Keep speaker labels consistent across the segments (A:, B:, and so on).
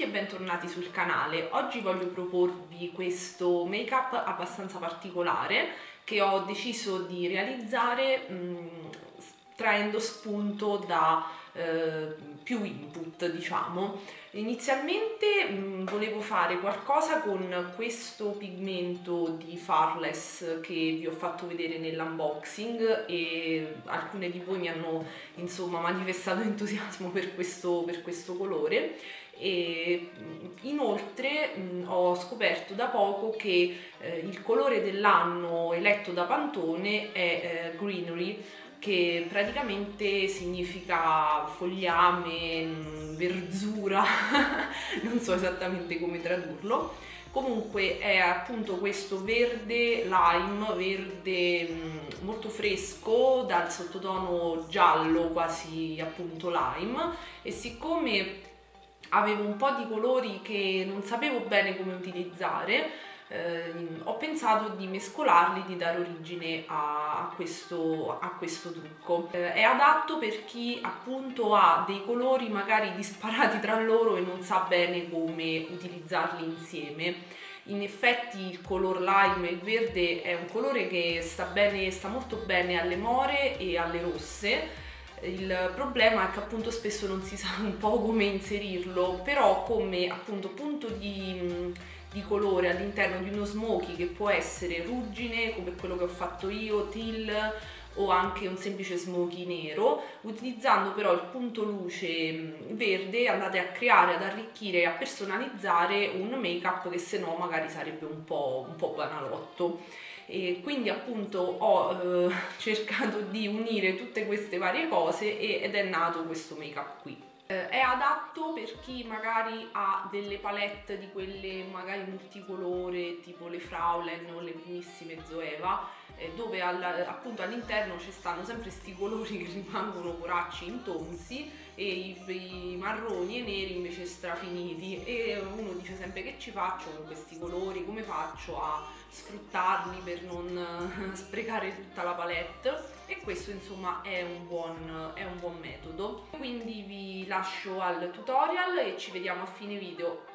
A: tutti e bentornati sul canale. Oggi voglio proporvi questo make-up abbastanza particolare che ho deciso di realizzare traendo spunto da più input, diciamo. Inizialmente volevo fare qualcosa con questo pigmento di Farless che vi ho fatto vedere nell'unboxing e alcune di voi mi hanno insomma manifestato entusiasmo per questo colore. E inoltre ho scoperto da poco che il colore dell'anno eletto da Pantone è Greenery, che praticamente significa fogliame, verzura, non so esattamente come tradurlo. Comunque è appunto questo verde lime, verde molto fresco dal sottotono giallo quasi appunto lime, e siccome avevo un po' di colori che non sapevo bene come utilizzare, ho pensato di mescolarli, di dare origine a questo trucco. È adatto per chi appunto ha dei colori magari disparati tra loro e non sa bene come utilizzarli insieme. In effetti il color lime e il verde è un colore che sta molto bene alle more e alle rosse. Il problema è che appunto spesso non si sa un po' come inserirlo, però come appunto punto di colore all'interno di uno smoky, che può essere ruggine come quello che ho fatto io, teal, o anche un semplice smoky nero, utilizzando però il punto luce verde andate a creare, ad arricchire e a personalizzare un make up che se no magari sarebbe un po' banalotto. E quindi appunto ho cercato di unire tutte queste varie cose ed è nato questo make up qui. È adatto per chi magari ha delle palette di quelle magari multicolore tipo le Fraulein o le primissime Zoeva, dove appunto all'interno ci stanno sempre questi colori che rimangono coracci, intonsi, e i marroni e neri invece strafiniti, e uno dice sempre: che ci faccio con questi colori, come faccio a sfruttarli per non sprecare tutta la palette? E questo insomma è un buon metodo. Quindi vi lascio al tutorial e ci vediamo a fine video.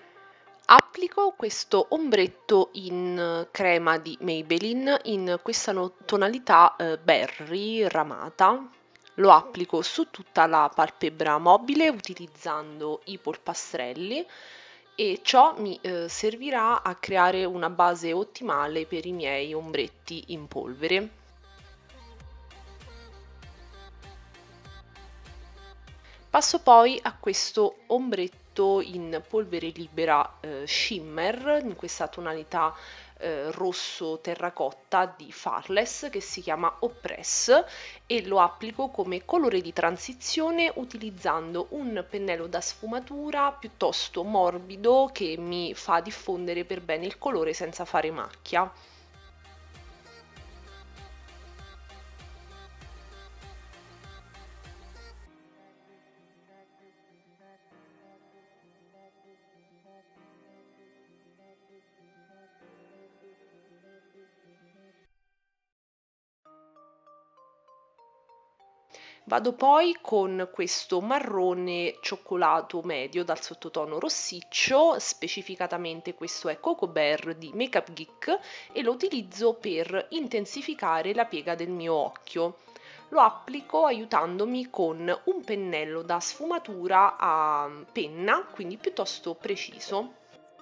B: Applico questo ombretto in crema di Maybelline in questa tonalità berry ramata. Lo applico su tutta la palpebra mobile utilizzando i polpastrelli, e ciò mi servirà a creare una base ottimale per i miei ombretti in polvere. Passo poi a questo ombretto in polvere libera shimmer in questa tonalità rosso terracotta di Farless, che si chiama Oppress, e lo applico come colore di transizione utilizzando un pennello da sfumatura piuttosto morbido che mi fa diffondere per bene il colore senza fare macchia. Vado poi con questo marrone cioccolato medio dal sottotono rossiccio, specificatamente questo è Coco Bear di Makeup Geek, e lo utilizzo per intensificare la piega del mio occhio. Lo applico aiutandomi con un pennello da sfumatura a penna, quindi piuttosto preciso.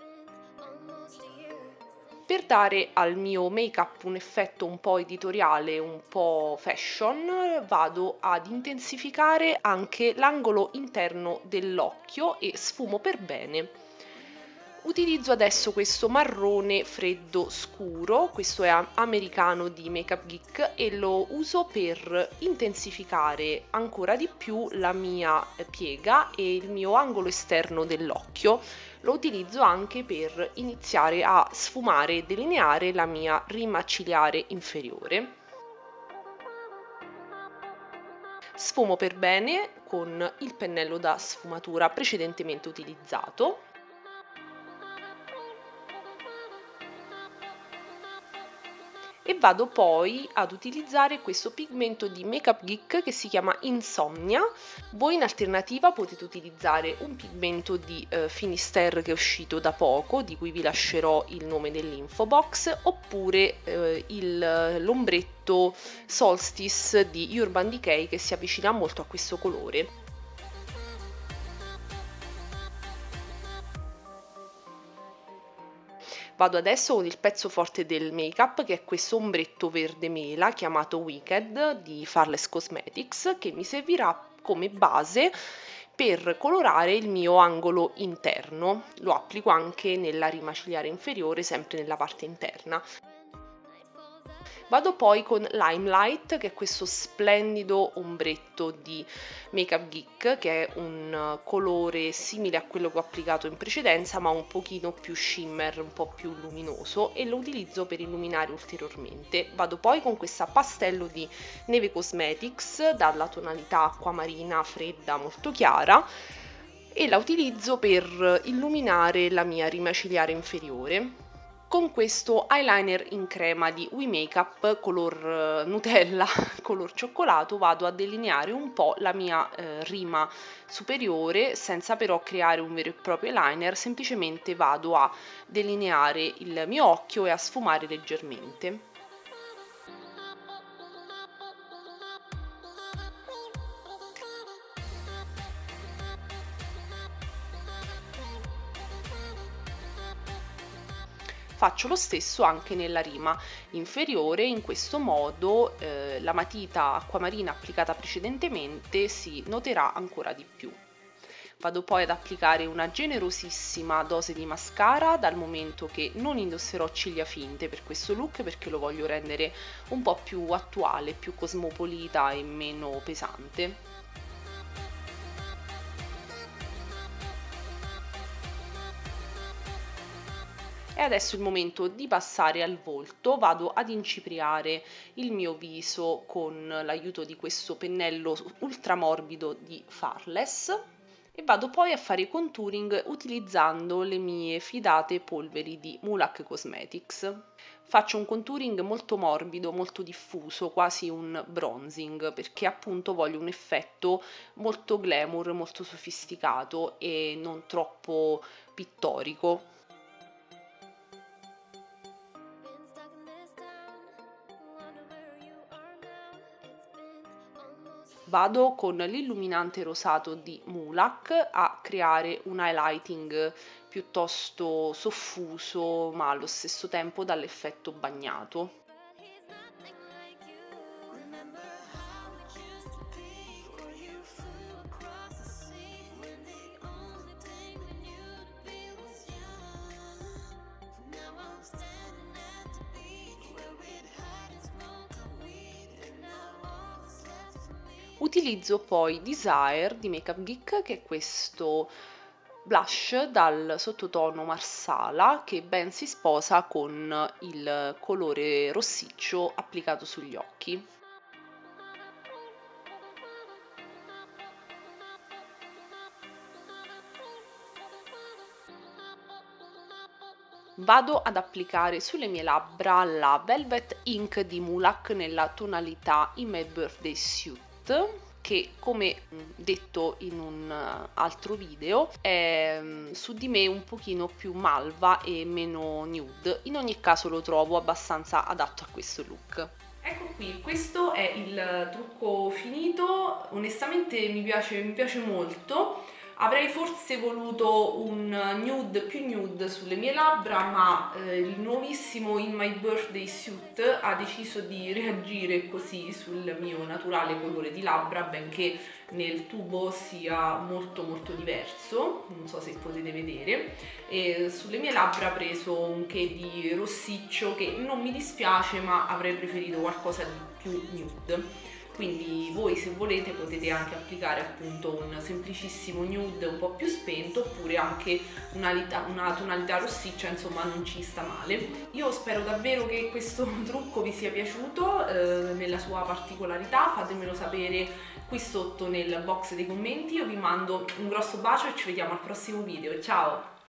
B: Per dare al mio make-up un effetto un po' editoriale, un po' fashion, vado ad intensificare anche l'angolo interno dell'occhio e sfumo per bene. Utilizzo adesso questo marrone freddo scuro, questo è americano di Makeup Geek, e lo uso per intensificare ancora di più la mia piega e il mio angolo esterno dell'occhio. Lo utilizzo anche per iniziare a sfumare e delineare la mia rima ciliare inferiore. Sfumo per bene con il pennello da sfumatura precedentemente utilizzato. e vado poi ad utilizzare questo pigmento di Makeup Geek che si chiama Insomnia. Voi in alternativa potete utilizzare un pigmento di Finisterre che è uscito da poco, di cui vi lascerò il nome nell'info box, oppure l'ombretto Solstice di Urban Decay che si avvicina molto a questo colore. Vado adesso con il pezzo forte del make-up, che è questo ombretto verde mela chiamato Wicked di Farless Cosmetics, che mi servirà come base per colorare il mio angolo interno. Lo applico anche nella rima cigliare inferiore, sempre nella parte interna. Vado poi con Limelight, che è questo splendido ombretto di Makeup Geek, che è un colore simile a quello che ho applicato in precedenza, ma un pochino più shimmer, un po' più luminoso, e lo utilizzo per illuminare ulteriormente. Vado poi con questa pastello di Neve Cosmetics dalla tonalità acquamarina fredda molto chiara, e la utilizzo per illuminare la mia rima cigliare inferiore. Con questo eyeliner in crema di We Makeup color Nutella, color cioccolato, vado a delineare un po' la mia rima superiore, senza però creare un vero e proprio eyeliner, semplicemente vado a delineare il mio occhio e a sfumare leggermente. Faccio lo stesso anche nella rima inferiore, in questo modo la matita acquamarina applicata precedentemente si noterà ancora di più. Vado poi ad applicare una generosissima dose di mascara, dal momento che non indosserò ciglia finte per questo look, perché lo voglio rendere un po' più attuale, più cosmopolita e meno pesante. E adesso è il momento di passare al volto. Vado ad incipriare il mio viso con l'aiuto di questo pennello ultra morbido di Farless e vado poi a fare i contouring utilizzando le mie fidate polveri di Mulac Cosmetics. Faccio un contouring molto morbido, molto diffuso, quasi un bronzing, perché appunto voglio un effetto molto glamour, molto sofisticato e non troppo pittorico. Vado con l'illuminante rosato di Mulac a creare un highlighting piuttosto soffuso, ma allo stesso tempo dall'effetto bagnato. Utilizzo poi Desire di Makeup Geek, che è questo blush dal sottotono marsala che ben si sposa con il colore rossiccio applicato sugli occhi. Vado ad applicare sulle mie labbra la Velvet Ink di Mulac nella tonalità In My Birthday Suit, che come detto in un altro video è su di me un pochino più malva e meno nude. In ogni caso lo trovo abbastanza adatto a questo look.
A: Ecco qui, questo è il trucco finito. Onestamente mi piace molto. Avrei forse voluto un nude più nude sulle mie labbra, ma il nuovissimo In My Birthday Suit ha deciso di reagire così sul mio naturale colore di labbra, benché nel tubo sia molto diverso, non so se potete vedere, e sulle mie labbra ha preso un che di rossiccio che non mi dispiace, ma avrei preferito qualcosa di più nude. Quindi voi, se volete, potete anche applicare appunto un semplicissimo nude un po' più spento, oppure anche una tonalità rossiccia, insomma non ci sta male. Io spero davvero che questo trucco vi sia piaciuto nella sua particolarità, fatemelo sapere qui sotto nel box dei commenti. Io vi mando un grosso bacio e ci vediamo al prossimo video, ciao!